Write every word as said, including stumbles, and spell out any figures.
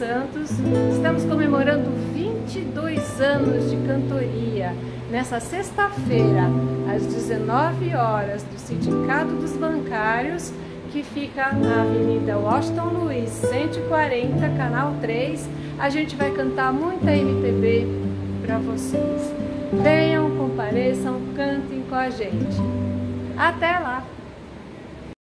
Santos. Estamos comemorando vinte e dois anos de cantoria. Nessa sexta-feira, às dezenove horas, do Sindicato dos Bancários, que fica na Avenida Washington Luiz, cento e quarenta, Canal três. A gente vai cantar muita M P B para vocês. Venham, compareçam, cantem com a gente. Até lá!